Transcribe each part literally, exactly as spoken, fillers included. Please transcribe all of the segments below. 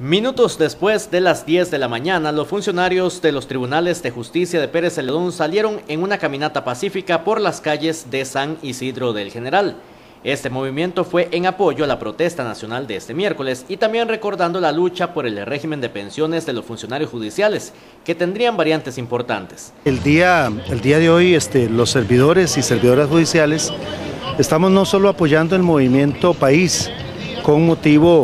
Minutos después de las diez de la mañana, los funcionarios de los tribunales de justicia de Pérez Celedón salieron en una caminata pacífica por las calles de San Isidro del General. Este movimiento fue en apoyo a la protesta nacional de este miércoles y también recordando la lucha por el régimen de pensiones de los funcionarios judiciales, que tendrían variantes importantes. El día, el día de hoy, este, los servidores y servidoras judiciales estamos no solo apoyando el movimiento país con motivo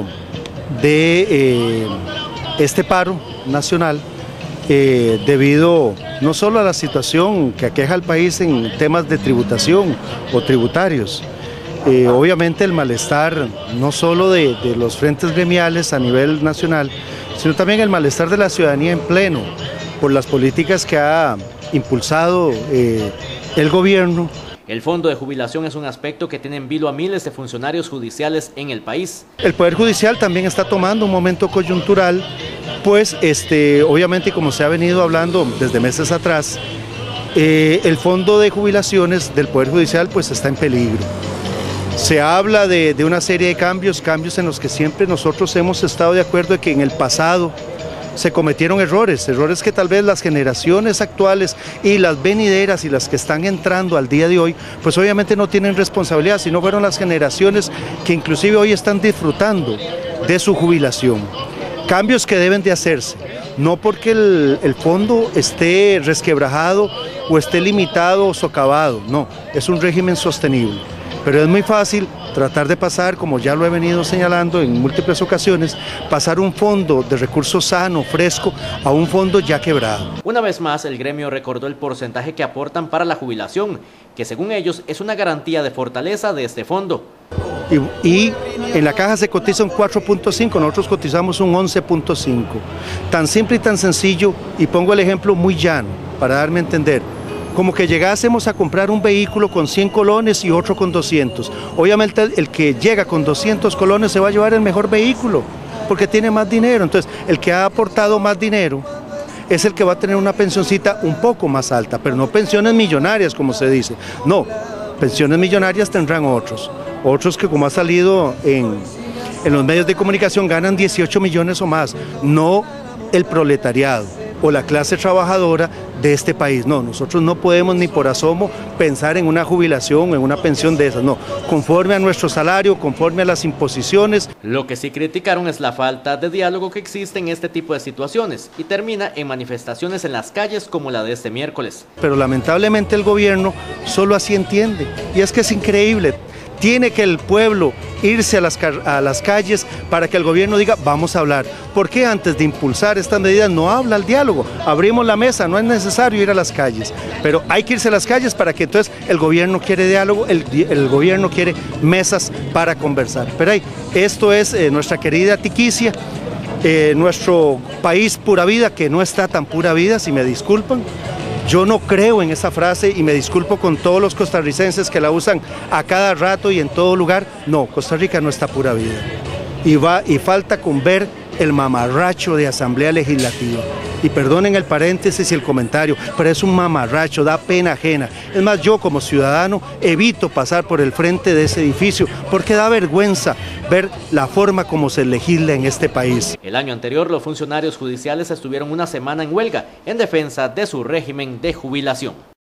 de eh, este paro nacional eh, debido no solo a la situación que aqueja al país en temas de tributación o tributarios, eh, obviamente el malestar no solo de, de los frentes gremiales a nivel nacional, sino también el malestar de la ciudadanía en pleno por las políticas que ha impulsado eh, el gobierno. El fondo de jubilación es un aspecto que tiene en vilo a miles de funcionarios judiciales en el país. El Poder Judicial también está tomando un momento coyuntural, pues este, obviamente, como se ha venido hablando desde meses atrás, eh, el fondo de jubilaciones del Poder Judicial pues está en peligro. Se habla de, de una serie de cambios, cambios en los que siempre nosotros hemos estado de acuerdo de que en el pasado se cometieron errores, errores que tal vez las generaciones actuales y las venideras y las que están entrando al día de hoy, pues obviamente no tienen responsabilidad, sino fueron las generaciones que inclusive hoy están disfrutando de su jubilación. Cambios que deben de hacerse, no porque el, el fondo esté resquebrajado o esté limitado o socavado, no, es un régimen sostenible. Pero es muy fácil tratar de pasar, como ya lo he venido señalando en múltiples ocasiones, pasar un fondo de recursos sano, fresco, a un fondo ya quebrado. Una vez más, el gremio recordó el porcentaje que aportan para la jubilación, que según ellos es una garantía de fortaleza de este fondo. Y, y en la caja se cotiza un cuatro punto cinco, nosotros cotizamos un once punto cinco. Tan simple y tan sencillo, y pongo el ejemplo muy llano, para darme a entender. Como que llegásemos a comprar un vehículo con cien colones y otro con doscientos. Obviamente el que llega con doscientos colones se va a llevar el mejor vehículo, porque tiene más dinero. Entonces el que ha aportado más dinero es el que va a tener una pensioncita un poco más alta, pero no pensiones millonarias como se dice. No, pensiones millonarias tendrán otros. Otros que, como ha salido en, en los medios de comunicación, ganan dieciocho millones o más. No el proletariado o la clase trabajadora de este país. No, nosotros no podemos ni por asomo pensar en una jubilación o en una pensión de esas, no, conforme a nuestro salario, conforme a las imposiciones. Lo que sí criticaron es la falta de diálogo que existe en este tipo de situaciones y termina en manifestaciones en las calles como la de este miércoles. Pero lamentablemente el gobierno solo así entiende, y es que es increíble. Tiene que el pueblo irse a las, a las calles para que el gobierno diga vamos a hablar. ¿Por qué antes de impulsar estas medidas no habla el diálogo? Abrimos la mesa, no es necesario ir a las calles, pero hay que irse a las calles para que entonces el gobierno quiere diálogo, el, el gobierno quiere mesas para conversar. Pero ahí, esto es eh, nuestra querida Tiquicia, eh, nuestro país pura vida, que no está tan pura vida, si me disculpan. Yo no creo en esa frase y me disculpo con todos los costarricenses que la usan a cada rato y en todo lugar. No, Costa Rica no está pura vida. Y, va, y falta con ver el mamarracho de Asamblea Legislativa. Y perdonen el paréntesis y el comentario, pero es un mamarracho, da pena ajena. Es más, yo como ciudadano evito pasar por el frente de ese edificio porque da vergüenza ver la forma como se legisla en este país. El año anterior, los funcionarios judiciales estuvieron una semana en huelga en defensa de su régimen de jubilación.